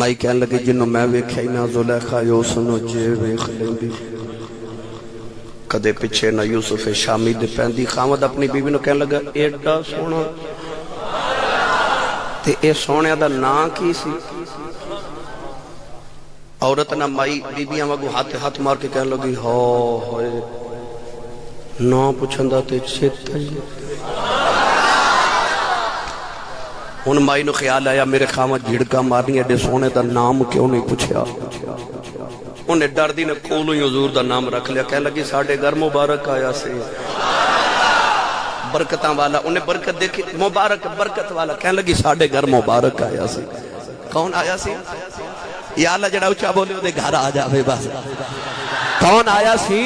مائی کہنے لگے جنہوں میں ویکھائی نہ زلیخا یوسنو جے ویکھ لیندی کدے پچھے نہ یوسف شامی دے پہندی خامد اپنی بیوی نو کہنے لگا ایڈا سونا تے اے سونے دا نا کی سی عورت نہ مائی بی بی ہمیں ہاتھ مار کے کہنے لگی ہوئے نا پوچھندہ تے چھتا ہی ان مائی نو خیال آیا میرے خامد جھڑکا مارنی ایڈے سونے دا نام کیوں نہیں پوچھیا انہیں ڈر دی نے کولو ہی حضور دا نام رکھ لیا کہنے لگی ساڑھے گھر مبارک آیا سے برکتاں والا انہیں برکت دیکھی مبارک برکت والا کہنے لگی ساڑھے گھر مبارک آیا سے کون آیا سی یا اللہ جڑا اچھا بولے دے گھر آ جاوے بس کون آیا سی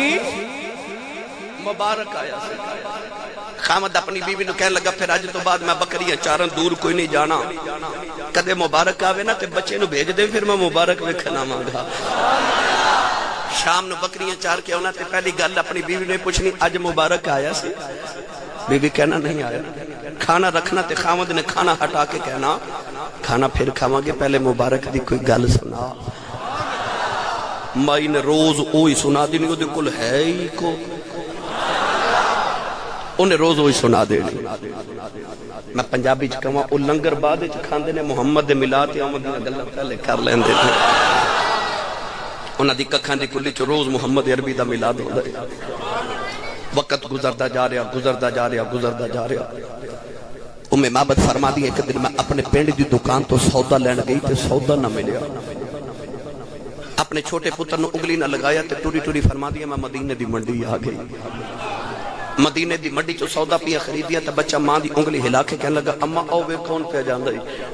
مبارک آیا سی خامد اپنی بیوی نو کہنے لگا پھر آج تو بعد میں بکریاں چارن دور کوئی نہیں جانا کدے مبارک آوے نا تے بچے نو بھیج دے پھر میں مبارک ویکھنا مانگا شام نو بکریاں چار کے ہونا تے پہلی گل اپنی بیوی نے پوچھنی آج مبارک آیا سی بیوی کہنا نہیں آیا کھانا رکھنا تے خامد نے کھانا ہٹا کے کہنا کھانا پھر کھاواں گے پہلے مبارک دی کوئی گل سنا مائی نے روز اوہی سنا دی نہیں دے کل ہے ہی کو انہیں روز ہوئی سنا دے میں پنجابی چکاں او لنگر بعد کھاندے نے محمد ملاد آمد نے گلہ پہلے کر لیندے تھے انہاں دی ککھاں دی کلی چو روز محمد عربی دا ملاد ہو دے وقت گزردہ جا رہا معبد فرما دی ایک دن میں اپنے پینڈ دی دکان تو سودا لین گئی تے سودا نہ ملیا اپنے چھوٹے پتر نو انگلی نہ لگایا تے ٹوری فرما دیا میں مدینے دی منڈی آ گئی مدینے دی منڈی چو سودا پیا خریدیا تے بچہ ماں دی انگلی ہلا کے کہنے لگا اما او وے کون پہ جاندہ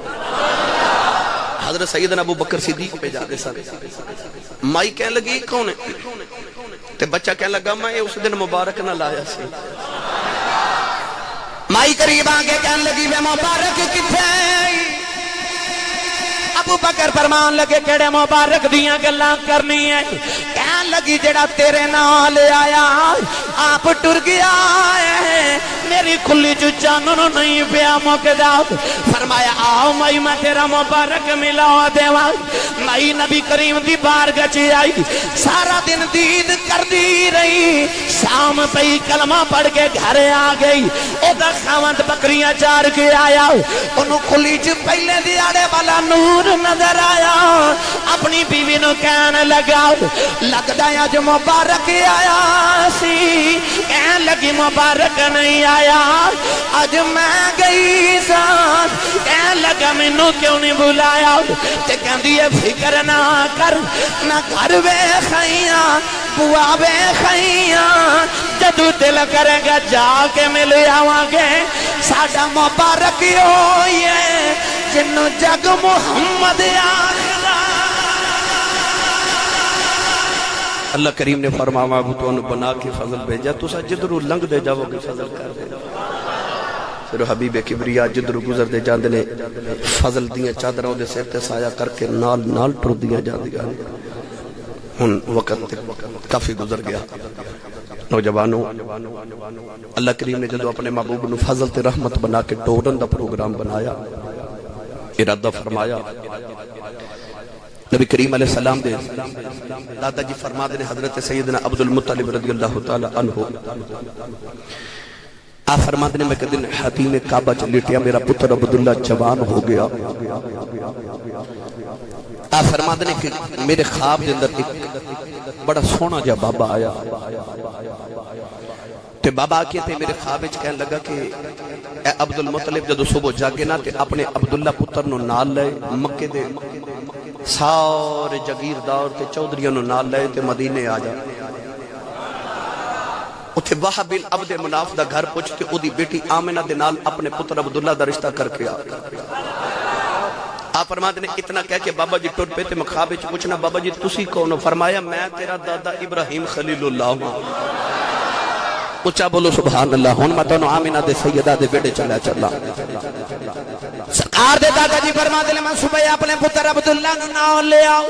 حضرت سیدنا ابو بکر صدیق پہ جا دے سارے مائی کہنے لگی کون ہے تے بچہ کہنے لگا میں اس دن مبارک نہ لایا سی مائی قریب آگے کہنے لگی میں مبارک کتھے ابو بکر فرمان لگے کیڑے مبارک دیاں گلاں کرنی ہے کہنے لگی جڑا تیرے نال آیا آپ ٹر گیا ہے میری کھلی جو جانوں نہیں پیا موقع فرمایا آؤ مائی میں تیرا مبارک ملا دیوا مائی نبی کریم دی بارگاہ چ آئی سارا دن دید کر دی رہی شام پئی کلمہ پڑھ کے گھر آ گئی او دا خاوند بکریاں چار کے آیا انہوں کھلی چ پہلے دیاڑے والا نور نظر آیا اپنی بیوی نو کہنے لگا لگدا ہے جو مبارک آیا سی کہنے لگی مبارک نہیں آیا آج میں گئی ساتھ کہنے لگا منو کیوں نہیں بلایا تے کہندی ہے فکر نہ کر نہ گھر وے خیاں بوا وے خیاں جدو دل کرے گا جا کے مل آواں گے ساڈا مبارک ہوئی ہے جنو جگ محمد آخرا اللہ کریم نے فرمایا ابو تو انہوں بنا کے فضل بھیجا تو سا جدرو لنگ دے جاؤ گے فضل کر دے پھر حبیب کبریا جدرو گزر دے جاندے نے فضل دیاں چادروں دے سیر تے سایہ کر کے نال ٹر دیاں جا دیا ہن وقت کافی گزر گیا نوجوانوں اللہ کریم نے جدو اپنے محبوب نو فضل تے رحمت بنا کے ٹورن دا پروگرام بنایا ارادہ فرمایا نبی کریم علیہ السلام دے دادا جی فرما دے حضرت سیدنا عبد المطلب رضی اللہ تعالی عنہ آپ فرما دے میں کہ دن حتیم کعبہ چلیٹیا میرا پتر عبداللہ جوان ہو گیا آپ فرما دے کہ میرے خواب دے اندر ایک بڑا سونا جا بابا آیا تے بابا آکے تے میرے خواب وچ کہنے لگا کہ اے عبد المطلب جدو صبح جاگے نا تے اپنے عبداللہ پتر نو نال لے مکے دے سارے جگیردار تے چودھریوں نو نال لے تے مدینے آ جا اتھے وہب بن عبد مناف دا گھر پہنچتے او دی بیٹی آمنہ دے نال اپنے پتر عبداللہ دا رشتہ کر کے آ آپ فرماتے نے اتنا کہہ کہ بابا جی ٹوٹ پہ تے مخابے چ پوچھنا بابا جی تسی کونو فرمایا میں تیرا دادا ابراہیم خلیل اللہ ہوں اچھا بولو سبحان اللہ ہون میں تو آمینہ دے سیدہ دے بیٹے چلا سرکار دے دادا جی فرماتے نے میں صبح اپنے پتر عبداللہ نو ناؤ لے آؤ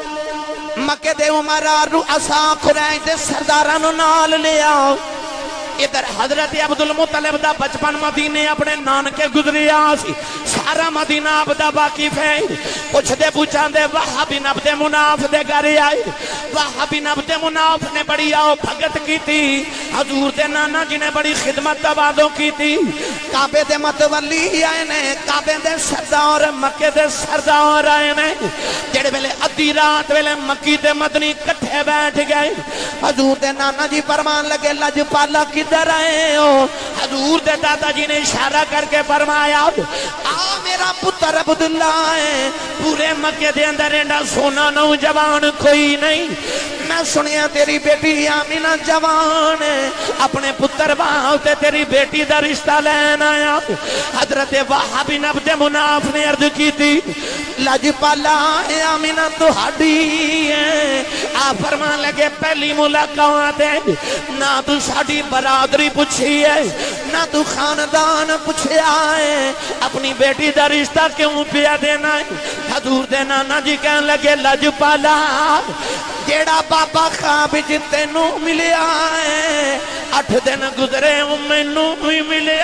مکہ دے عمرہ رؤساء قریش دے سرداراں نو نال لے آؤ ادھر حضرت عبدالمطلب دا بچپن مدینے اپنے نانکے گزریا سی سارا مدینہ عبدہ واقف ہے کچھ دے پوچھان دے وہاں بن عبد مناف دے گھر آئے وہاں بن عبد مناف نے بڑی آؤ بھگت کی تھی حضور دے نانا جی نے بڑی خدمت تبادوں کی تھی کعبے دے متولی آئے نے کعبے دے سردار مکے دے سردار آئے نے جڑے ویلے ادھی رات ویلے مکی تے مدنی کٹھے بیٹھ گئے حضور دے نانا جی فرمان لگے لجپالا کدھر آئے ہو حضور دے دادا جی نے اشارہ کر کے فرمایا آ میرا پتر عبداللہ ہے پورے مکے دے اندر اینڈا سونا نوجوان کوئی نہیں میں سنیا تیری بیٹی آمینہ جوان ہے اپنے پتر باہتے تیری بیٹی دا رشتہ لین آیا حضرت وہاں بن عبد مناف نے عرض کی تھی لجپالا آمینہ تو ہڈی ہے آپ فرمان لگے پہلی ملاقات ہے نہ تو ساڑی برادری پوچھی ہے نہ تو خاندان پوچھیا ہے اپنی بیٹی دا رشتہ کیوں پیا دینا ہے حضور دے نانا جی کہنے لگے لجپالا جیڑا بابا خواب جتے نو ملیا ہے 8 دن گزرے میں نو بھی ملیا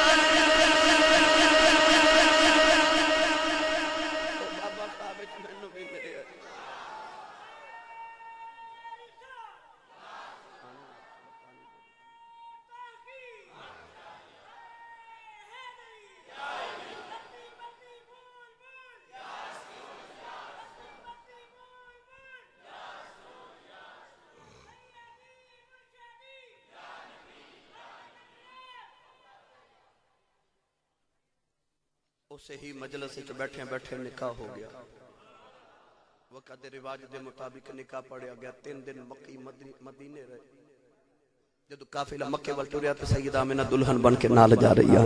اسے ہی مجلس سے بیٹھے بیٹھے نکاح ہو گیا وقت رواج دے مطابق نکاح پڑھیا گیا 3 دن مکی مدینے رہے جدو قافلہ مکے والٹو رہا تو سیدہ آمینہ دلہن بن کے نال جا رہی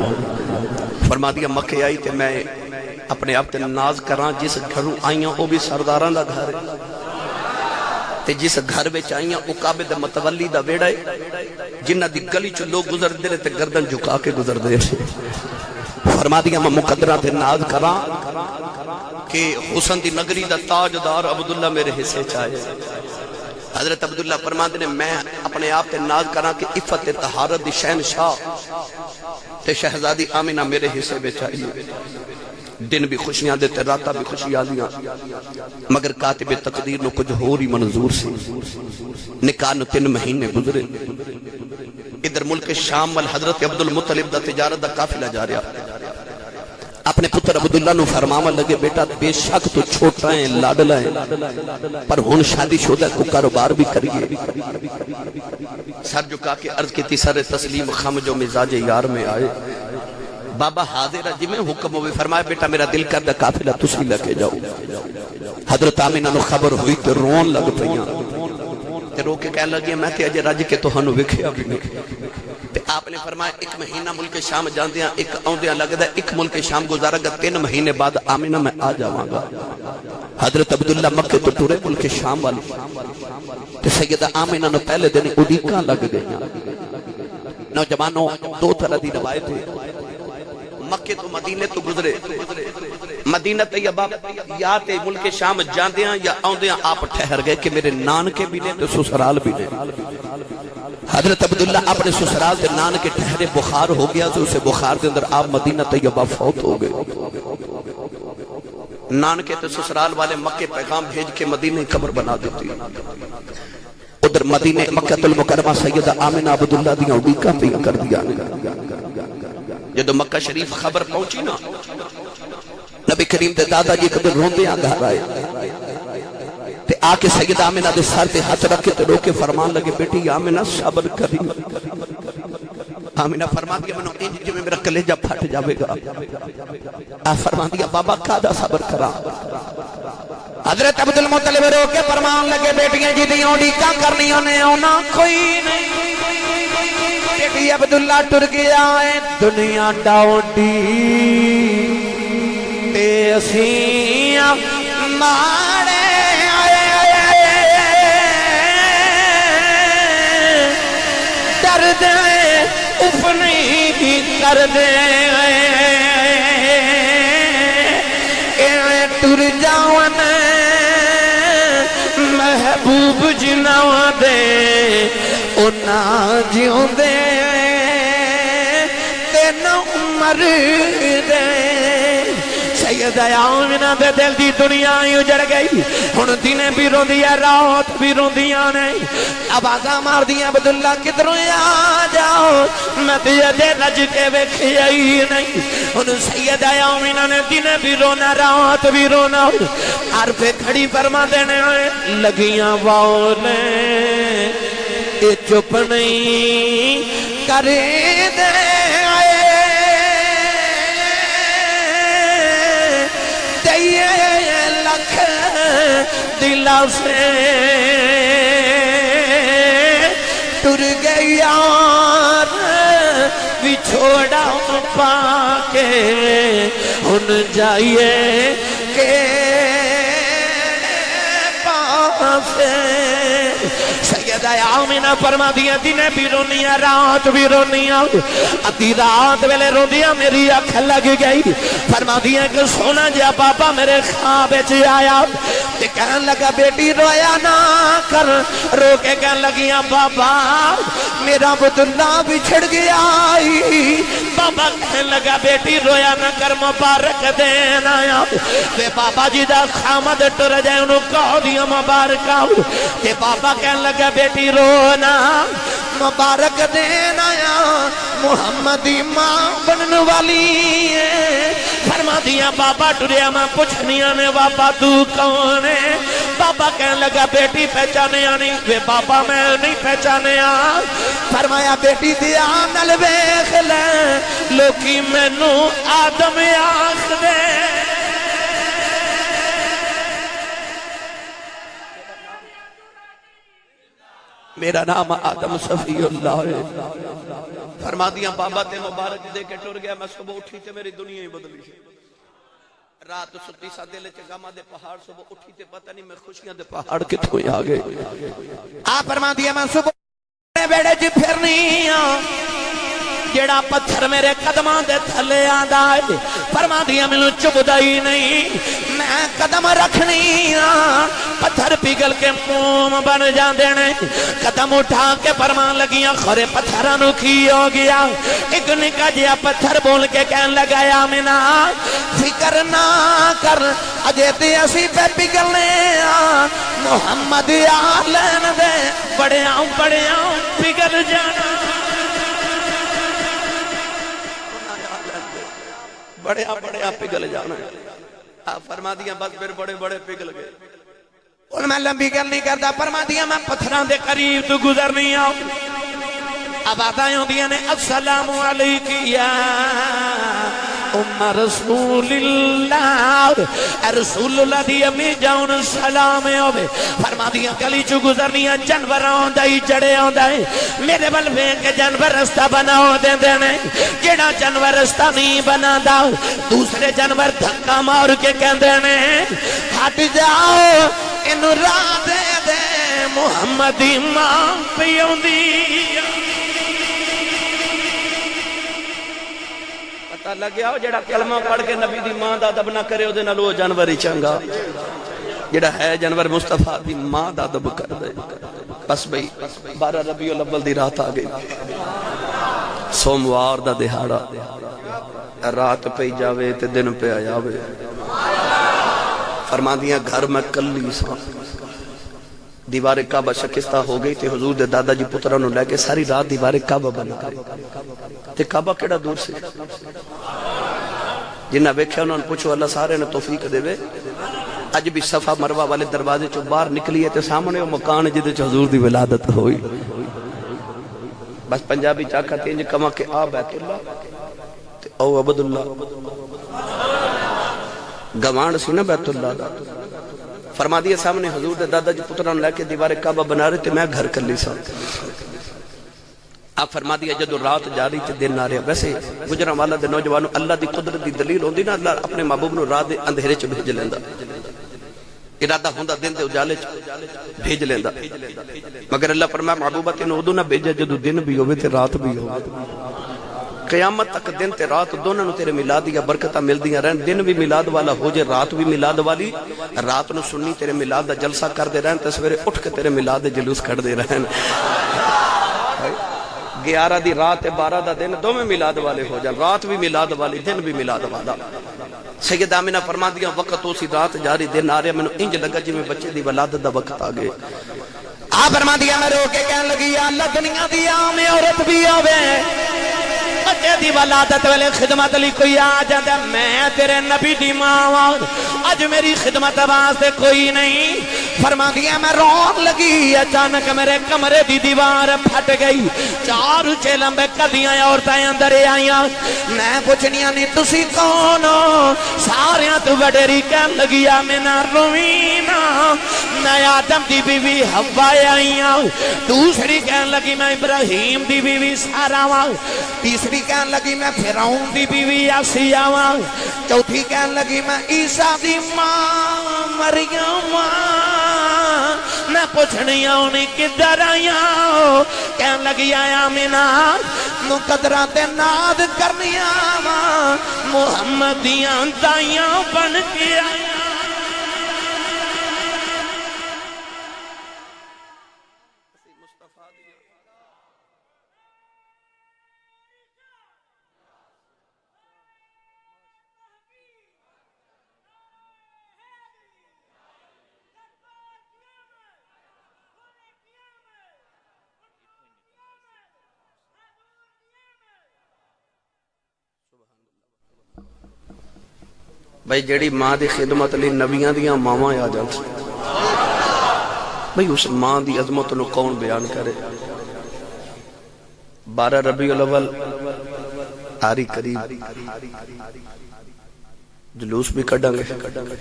ہے فرما دیا مکے آئی تے میں اپنے آپ تے ناز کران جس گھروں آئیاں وہ بھی سرداران دا گھر ہے تے جس گھر بچ آئیاں وہ کعبے دے متولی دا ویڑا ہے جنہ دی گلی چو لوگ گزر دے رہے تے گردن جھکا کے گزر دے رہے فرما دیا میں مقدرہ تے ناز کران کہ حسن دی نگری دا تاجدار عبداللہ میرے حصے چاہے حضرت عبداللہ فرما دے میں اپنے آپ تے ناز کران کہ عفت طہارت دی شہنشاہ تے شہزادی آمینہ میرے حصے بے چاہیے دن بھی خوشیاں دیتے راتہ بھی خوشیاں دیا مگر کاتب تقدیر نو کچھ ہو رہی منظور سی نکاح نو 3 مہینے گزرے ادھر ملک شام وال حضرت عبدالمطلب دا تجارت دا قافلہ جا رہا اپنے پتر عبداللہ نو فرماوا لگے بیٹا بے شک تو چھوٹا ہے لاڈلا ہے پر ہن شادی شدہ کو کاروبار بھی کریے سر جھکا کے عرض کی سر تسلیم خم جو مزاج یار میں آئے بابا حاضر ہے جی میں حکم ہوئے فرمایا بیٹا میرا دل کردہ قافلہ تسی لگے جاؤ حضرت آمینہ نو خبر ہوئی تو رون لگ پئیاں تے رو کے کہنے لگی میں تے اجے رج کے تو ہنو وکھیا بھی نہیں تے آپ نے فرمایا 1 مہینہ ملک شام جاندیاں 1 آندیاں لگدا 1 ملک شام گزارا گا 3 مہینے بعد آمینہ میں آ جاواں گا حضرت عبداللہ مکے تو ٹرے ملک شام والی تے سیدہ آمینہ نو پہلے دن اڈیکاں لگ گئیاں نوجوانوں 2 طرح دی روایت ہے مکے تو مدینے تو گزرے مدینہ طیبہ یا تے ملک شام جاندیاں یا آندیاں آپ ٹھہر گئے کہ میرے نان کے بھی نے تو سسرال بھی نے حضرت عبداللہ اپنے سسرال دے نان کے ٹھہرے بخار ہو گیا تو اسے بخار دے اندر آپ مدینہ طیبہ فوت ہو گئے نان کے تو سسرال والے مکے پیغام بھیج کے مدینہ قبر بنا دیتی ادھر مدینہ مکہ المکرمہ سیدہ آمینہ عبداللہ دیاں اڈیکاں پہ کر دیا جدو مکہ شریف خبر پہنچی نا نبی کریم دے دادا جی قدر روندے گھر آئے تے آکے سیدہ آمینہ دے سر تے ہاتھ رکھے تے روکے فرمان لگے بیٹی آمینہ صبر کری آمینہ فرمان دیا منو انج جو میں میرا کلیجہ پھٹ جاوے گا فرمان دیا بابا کادا صبر کرا حضرت عبدالمطلب روکے فرمان لگے بیٹیاں جی دیوں ڈیکاں کرنی ہونے ہونا کوئی نہیں بیٹی عبداللہ ٹر گیا ہے دنیا ڈاؤڈی تے اسیاں مارے ڈر دے اف نہیں کر دے ٹر جاون محبوب جناو دے اونا جیوں دے تے نہ عمر دے سیدہ آمینہ دے دل دی دنیا ہی اجڑ گئی ہن دن بھی روندیاں رات بھی روندیاں نہیں آوازاں مار دیاں عبداللہ کدھروں آ جاؤ میں دے رج کے ویکھی آئی نہیں ہن سیدہ آمینہ نے دن بھی رونا رات بھی رونا ہر پہ کھڑی فرما دینے لگیاں واؤنے اے چپ نہیں کرے دے لکھ دلا سے ٹر گئی یار بچھوڑا پا کے ہن جائیے کہ پاس سیدہ آمینہ فرما دیا دنے بھی رونیاں رات بھی رونیاں ادھی رات ویلے روندیاں میری اکھ لگ گئی فرما دیا کہ سونا جا بابا میرے خواب چ آیا تے کہنے لگا بیٹی رویا نہ کر رو کے کہنے لگیاں بابا میرا عبداللہ بچھڑ گیا بابا کہنے لگا بیٹی رویا نہ کر مبارک دینا آیا تے بابا جی دا خامد ٹر جائے انہوں کہو دیا مبارک تے بابا کہنے لگا بیٹی رونا مبارک دینا آیا محمدی ماں بنن والی ہے فرما دیا بابا ٹریا میں پوچھنیا نے بابا تو کون ہے بابا کہنے لگا بیٹی پہچانے آنی وے بابا میں نہیں پہچانے آن فرمایا بیٹی دیا نل بیخ لے لوکی میں نو آدم آخ دے میرا نام آدم صفی اللہ ہے فرما دیا بابا تے مبارک دے کے ٹر گیا میں صبح اٹھی تے میری دنیا ہی بدلی رات ستی سا دل چگاما دے پہاڑ صبح اٹھی تے پتہ نہیں میں خوشیاں دے پہاڑ کتوں ہی آگئے آپ فرما دیا میں صبح بیڑے جی پھرنی جڑا پتھر میرے قدمان دے تھلے آدھا ہے فرما دیا میں چبدا ہی نہیں میں قدم رکھنی پتھر پگل کے موم بن جان دینے قدم اٹھا کے فرمان لگیاں خورے پتھرانو کی ہو گیا ایک نکا جیا پتھر بول کے کہن لگایا منا فکر نہ کر اجے تے اسی پہ پگلنے محمد آلین دے بڑے آؤں پگل جانا بڑے پگل جانا آپ فرما دیا بس پھر بڑے پگل گئے اور میں لمبی گل نہیں کرتا فرما دیا میں پتھران دے قریب تو گزر نہیں آؤں اب آتائیں ہوں دیا نے السلام علیکم رسول اللہ رسول اللہ دی امی جاؤن سلام ہوئے فرما دیا گلی چو گزرنیا جنور آندائی جڑے آندائی میرے بلوے کے جنور رستہ بناؤ دے دینے جڑا جنور رستہ نہیں بنا دا دوسرے جنور دھکا مار کے کہن دینے ہٹ جاؤ انو راہ دے دے محمد امام پیوں دی لگیا ہو جڑا کلمہ پڑھ کے نبی دی ماں دا ادب نہ کرے او دے نال او جانور ہی چنگا جڑا ہے جانور مصطفیٰ دی ماں دا ادب کر دے بس بھئی 12 ربیع الاول دی رات آ گئی سوموار دا دہاڑا رات پہ جاوے تے دن پہ آیا وے فرما دیا گھر میں کلی سا دیوار کعبہ شکستہ ہو گئی تے حضور دے دادا جی پترانوں لے کے ساری رات دیوار کعبہ بنا تے کعبہ کیڑا دور سے جنہ بیکھے انہوں نے پوچھو اللہ سارے نے توفیق دے وے اج بھی صفا مروہ والے دروازے چو باہر نکلی ہے تے سامنے وہ مکان جدے چو حضور دی ولادت ہوئی بس پنجابی چاکھا تینج کما کہ آ بیت اللہ تے او عبداللہ گوان سی نا بیت اللہ دا فرما دیا سامنے حضور دے دادا جی پتران لے کے دیوار کعبہ بنا رہے تے میں گھر کر لی سا آپ فرما دیا جدو رات جاری تے دن آ رہے ویسے گجران والا دے نوجوانوں اللہ دی قدرت دی دلیل ہوندی نا اللہ اپنے محبوب نو رات دے اندھیرے چ بھیج لیندا ارادہ ہوندا دن دے اجالے چ بھیج لیندا مگر اللہ فرمایا محبوبہ تینوں ادو نہ بھیجا جدو دن بھی ہوے تے رات بھی ہوے قیامت تک دن تے رات دونوں نو تیرے میلاد یا برکتاں ملدیاں رہن دن بھی میلاد والا ہو جے رات بھی میلاد والی رات نو سنی تیرے میلاد دا جلسہ کر دے رہن تے سویرے اٹھ کے تیرے میلاد دے جلوس کر دے رہن 11 دی رات 12 دا دن دو میں میلاد والے ہو جان، رات بھی میلاد والی دن بھی میلاد والا۔ سیدہ آمینہ فرما دیا وقت اسی رات جاری دن آ رہے، میں نے انج لگا جی میں بچے دی ولادت دا وقت آ گئے۔ آپ فرما دیا میں رو کے کہنے لگی یا اللہ دنیا دی عام عورت بھی آوے بچے دی ولادت والے خدمت لی کوئی آ جاتا، میں تیرے نبی دی ماں اج میری خدمت واسطے کوئی نہیں۔ فرما دیا میں رون لگی، اچانک میرے کمرے دی دیوار پھٹ گئی، 4 اونچے لمبے قدیاں عورتیں اندر آئیاں، میں پوچھنیاں نہیں تسی کون ہو؟ ساریاں تو وڈیری کہن لگی آمینہ روینا میں آدم دی بیوی حوا آئیاں، دوسری کہن لگی میں ابراہیم دی بیوی سارا ہوں، تیسری کہن لگی میں فرعون دی بیوی آسیہ ہوں، چوتھی کہن لگی میں عیسیٰ دی ماں مریم میں پوچھنی آنی کدھر آیاں، کہن لگی آیا آمینہ مقدرات ناد کرنی آواں محمدیاں دائیاں بن کے آیا۔ بھئی جیڑی ماں دی خدمت لی نبیاں دیاں ماما آ جان، بھئی اس ماں دی عظمت نو کون بیان کرے۔ 12 ربیع الاول آری قریب جلوس بھی کڑھاں گے،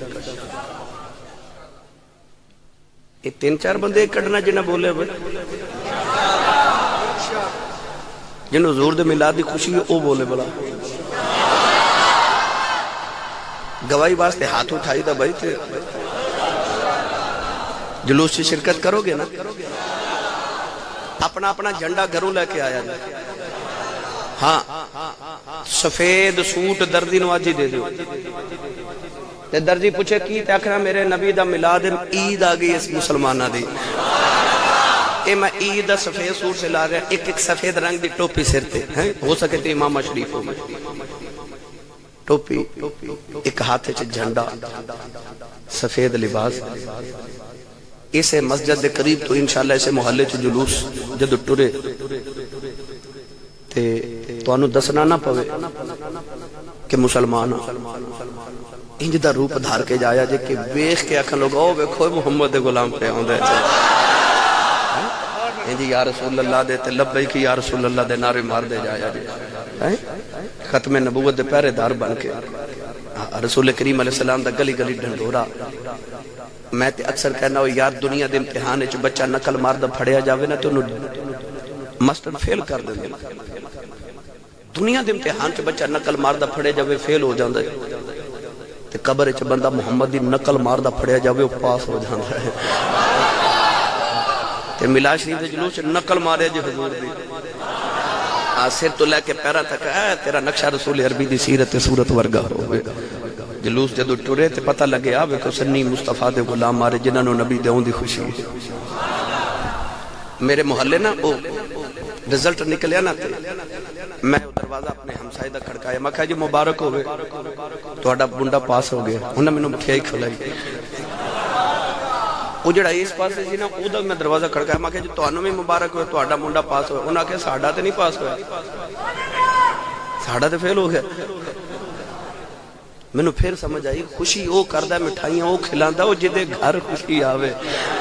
یہ 3-4 بندے کڑھنا جنہ بولے بھئی جنہوں حضور دے میلاد دی خوشی ہے او بولے بلا گواہی واسطے ہاتھ اٹھائی دا بھائی تھے جلوس سے شرکت کرو گے نا، اپنا اپنا جھنڈا گھروں لے کے آیا جائے، ہاں سفید سوٹ دردی نو آجی دے دیو، تے دردی پوچھے کی تے آکھنا میرے نبی دا میلاد عید آگئی اس مسلمانہ دی، اے میں عید دا سفید سوٹ سے لا رہا ایک سفید رنگ دی ٹوپی سرتے ہیں، ہو سکے تے امام شریف ہو گئے، ٹوپی ایک ہاتھ چھ جھنڈا سفید لباس، اسے مسجد دے قریب تو انشاءاللہ اسے محلے چھ جلوس جدو ٹرے تے تو انو دسنا نہ پوے کہ مسلمان انج دا روپ دھار کے جایا جے کہ ویخ کے اکھن لوگ او ویکھو محمد غلام پہ آن دے انجی یا رسول اللہ دے تے لبیک یا رسول اللہ دے نعرے مار دے جایا جے ختم نبوت دے پہرے دار بن کے رسول کریم علیہ السلام دا گلی گلی ڈھنڈورا، میں تے اکثر کہنا ہو یار دنیا دے امتحانے چ بچہ نقل مار دا پھڑیا جاوے نا تو انہوں ماسٹر فیل کر دیں گے، دنیا دے امتحان چ بچہ نقل مار دا پھڑیا جاوے فیل ہو جاندے، تے قبر چ بندہ محمد دی نقل مار دا پھڑیا جاوے وہ پاس ہو جاندے ہے، تے ملا شریف دے جلوس نقل مارے جو حضور دی سر تو لے کے پیرا تک ہے تیرا نقشہ رسول عربی دی سیرت صورت ورگا ہو گئے، جلوس جدو ٹورے تے پتہ لگے آوے کو سنی مصطفیٰ دے غلام مارے جنہاں نو نبی دے ہوں دی خوشی ہے۔ میرے محلے نا وہ رزلٹ نکلیا نا تے میں دروازہ اپنے ہمسائے دا کھڑکایا، میں کہا جی مبارک ہوئے تو اڈا بندہ پاس ہو گیا، انہوں نے میں مٹھیائی کھلائی، وہ جڑا اس پاس ہے جی نا او دا میں دروازہ کھڑکایا، میں کہا جی تو انہوں میں مبارک ہوئے تو اڈا بندہ پاس ہوئے، انہوں نے کہا ساڑھا تے نہیں پاس ہوئے، ساڑھا تے فیل ہو گیا، میں نے پھر سمجھ آئی خوشی او کردہ مٹھائیاں او کھلاندہ او جدے گھر خوشی آوے،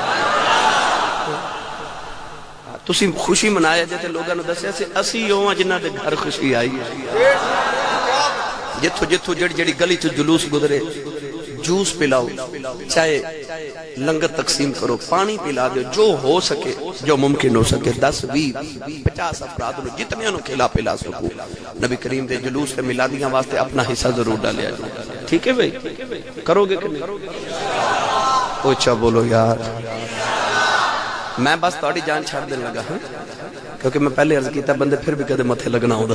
تسی خوشی منایا جاتے لوگاں نے دسیا سے اسی ہوں جنہ دے گھر خوشی آئی ہے، جتھو جتھو جڑی جڑی گلی تو جلوس گزرے جوس پلاؤ، چاہے لنگر تقسیم کرو، پانی پلا دو، جو ہو سکے جو ممکن ہو سکے 10 20 50 افراد لو جتنے انہوں کھلا پلا سکو، نبی کریم دے جلوس سے میلادیاں واسطے اپنا حصہ ضرور ڈالیا جائے، ٹھیک ہے بھئی کرو گے کہ نہیں؟ اچھا بولو یار، میں بس تھوڑی جان چھاڑ دن لگا ہوں کیونکہ میں پہلے عرض کیتا بندے پھر بھی کدے متھے لگنا ہوں دا۔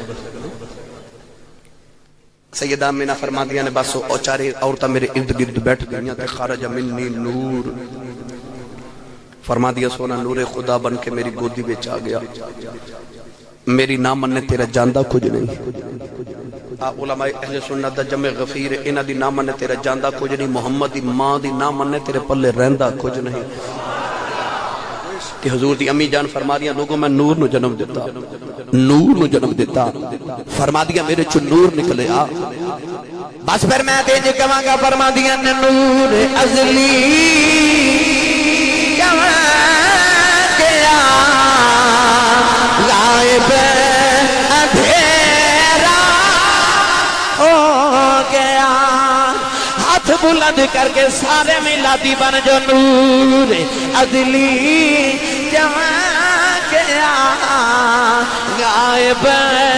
سیدہ آمینہ فرما دیا نے بس او چارے عورتہ میرے ارد گرد بیٹھ گئیں تے خارج منی نور فرما دیا سونا نور خدا بن کے میری گودی بچ آ گیا، میری نہ مننے تیرا جاندہ کچھ نہیں۔ علماء اہل سنت دا جمع غفیر انہ دی نہ مننے تیرا جاندہ کچھ نہیں، محمد دی ماں دی نہ مننے تیرے پلے رہندہ کچھ نہیں۔ کہ حضور دی امی جان فرما دیا لوگوں میں نور نو جنم دیتا، نور نو جنم دیتا، فرما دیا میرے چو نور نکلے آ۔ بس پھر میں تیج کہاں گا، فرما دیا نور ازلی کہاں گیا، غائب اندھیرا ہو گیا، ہاتھ بلند کر کے سارے میلادی بن جو نور ازلی جہاں گیا، غائب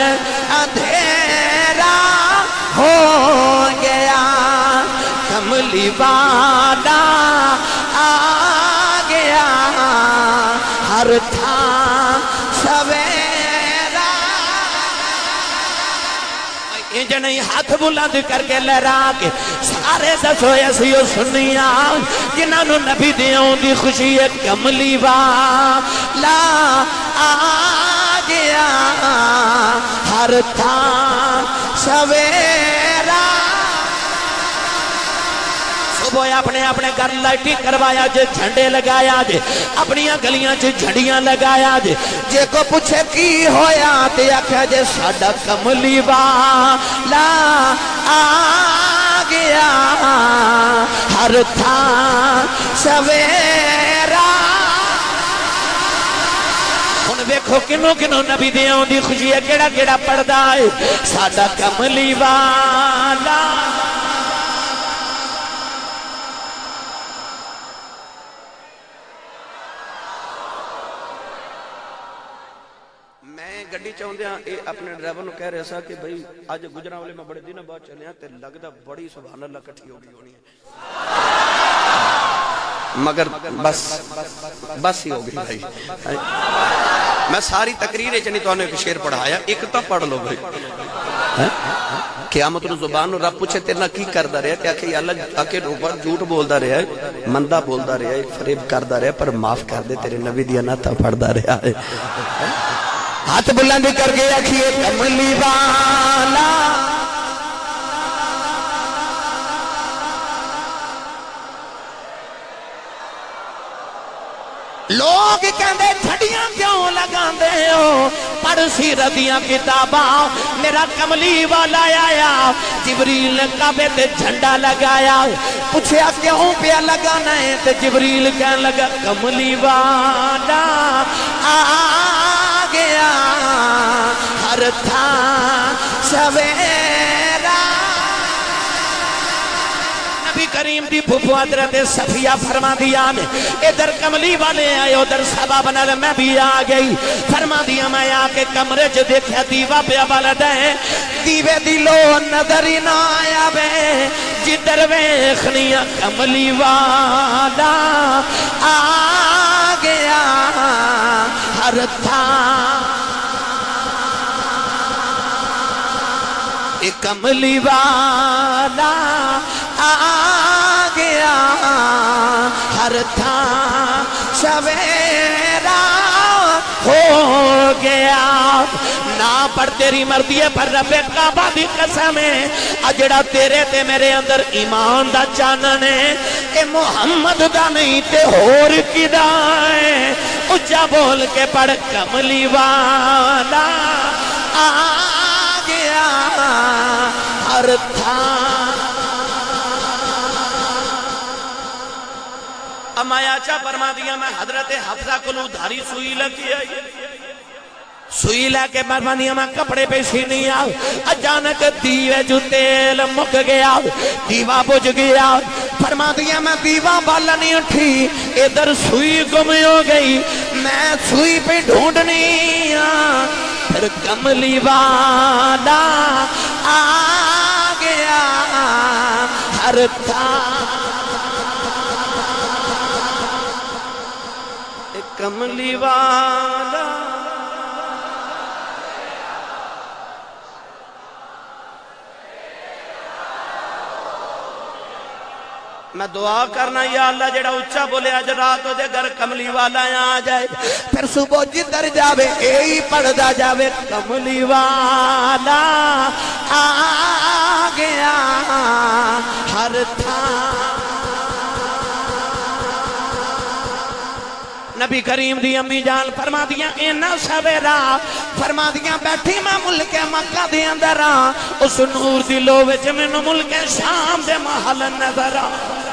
اندھیرا ہو گیا، کملی والا آ گیا، ہر تھا سویرا۔ انج نہیں ہاتھ بلند کر کے لہرا کے سارے دسو ایسیو سنیا جنہاں نو نبی دیوں دی خوشی ہے، کملی والا آ گیا، ہر تھا سویرا۔ صبح اپنے اپنے گھر لائٹی کروایا جے، جھنڈے لگایا جے، اپنی گلیاں چ جھنڈیاں لگایا جے، جے کو پوچھے کی ہویا تے آکھیا جے ساڈا کملی والا آ گیا، ہر تھا سویرا۔ ہن ویکھو کنوں کنوں نبی دیاں دی خوشی ہے، کیڑا کیڑا پڑھدا ہے ساڈا کملی والا۔ میں گڈی چاہندے ہاں اے اپنے ڈرائیور نو کہہ رہا سا کہ بھئی آج گجراں والے میں بڑے دن بعد چلے ہیں تے لگدا بڑی سبحان اللہ کٹھی ہو گئی ہونی ہے، مگر بس ہی ہو گئی بھائی۔ میں ساری تقریر چنی تو ایک شعر پڑھایا، ایک تو پڑھ لو بھائی۔ قیامت نو زبان نو رب پوچھے تیرنا کی کردہ رہا ہے، کہ آکھے یا اللہ آکے روپر جھوٹ بولدا رہا ہے، مندہ بولدا رہا ہے، فریب کردہ رہا ہے، پر معاف کر دے تیرے نبی دیا نہ تھا پڑھدا رہا ہے۔ ہاتھ بلند کر کے رکھیے کملی والا۔ لوگ کہندے جھڑیاں کیوں لگاندے ہو، پڑھ سیرت دیاں کتاباں، میرا کملی والا آیا، جبریل نے کعبے تے جھنڈا لگایا، پوچھیا کیوں پیا لگانا ہے تے جبریل کہنے لگا کملی والا آ گیا، ہر تھا سویرا۔ نبی کریم دی پھپھو حضرت صفیہ فرما دیا نے ادھر کملی والے آئے ادھر سبب نال میں بھی آ گئی، فرما دیا میں آ کے کمرے چ دیکھا دیوا پیا بالدا ہے، دیوے دی لو نظر ہی نہ آیا وے، جدھر ویکھنیاں کملی والا آ گیا، ہر تھا کملی والا آ گیا، ہر تھا سویرا ہو گیا۔ نہ پر تیری مرضی ہے پر رب کعبہ دی قسم ہے، اجڑا تیرے تے میرے اندر ایمان دا چانن ہے، اے محمد دا نہیں تے ہور کدا ہے، اچھا بول کے پڑھ کملی والا آ گیا، ہر تھا۔ امایا چا فرما دیا میں حضرت حفظہ کلو دھاری سوئی لگی آئی، سوئی لے کے فرما دیا میں کپڑے پہ سینی آؤ، اچانک دیوے جو تیل مک گیا، دیوہ بجھ گیا، فرما دیا میں دیوہ بالا نہیں اٹھی، ادھر سوئی گم ہو گئی، میں سوئی پہ ڈھونڈنی آ، پھر کملی والا آ گیا، ہر تھا کملی والا۔ میں دعا کرنا یا اللہ جڑا اچھا بولے اج رات دے گھر کملی والا آ جائے پھر صبح جدھر جاوے اے پڑھدا جاوے کملی والا آ گیا ہر تھان نبی کریم دی امی جان فرما دیاں اینا سویرا فرما دیاں بیٹھی میں ملک مکہ دی اندر اس نور دی لو وچ مینوں ملک شام دے محل نظر آ